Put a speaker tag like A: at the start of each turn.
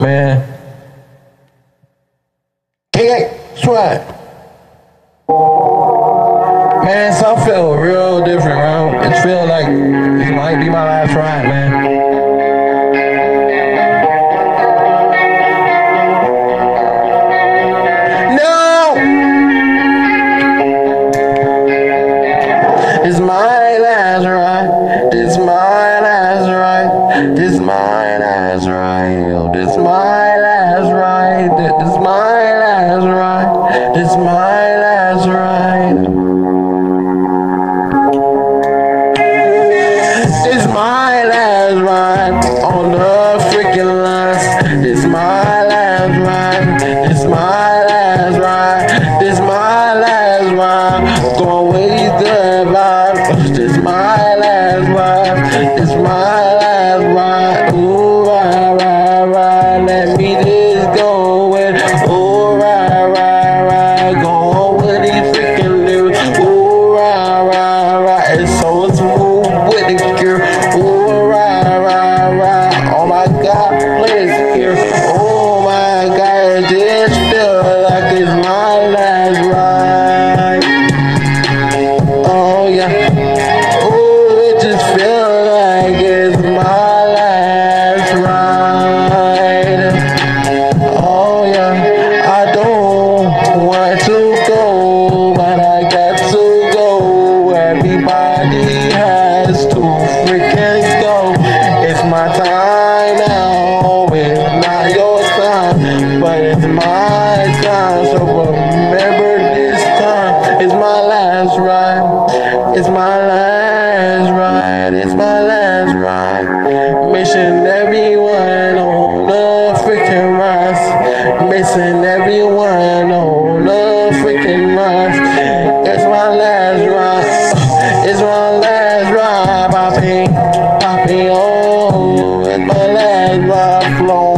A: Man. Hey, swag. Man, some feel real different, bro. It feel like it might be my last ride, man. It's my last ride. This my last ride. This my last ride. This my last ride. This my last ride. This my last ride. It's my last ride on the freaking line. It's my last ride. It's my last ride. This my last ride. Gonna waste the vibe. This my last ride. This my last ride. Ooh, ride. Let me just go with. Ooh, ride. Go with these freaking dudes. Ooh, ride. It's so smooth with the gear. Ooh, ride. Oh my God, play this here. Oh my God, this feel like it's my last ride. Oh yeah. Oh, it just feels like it's my last ride. Oh yeah. I don't want to go, but I got to go. Everybody has to freaking go. It's my time now. It's not your time, but it's my time. So remember this time. It's my last ride. It's my last ride. It's my last ride. Missing everyone on the freaking rise. Missing everyone on the freaking rise. It's my last ride. It's my last ride. Popping, oh. It's my last ride. Flow.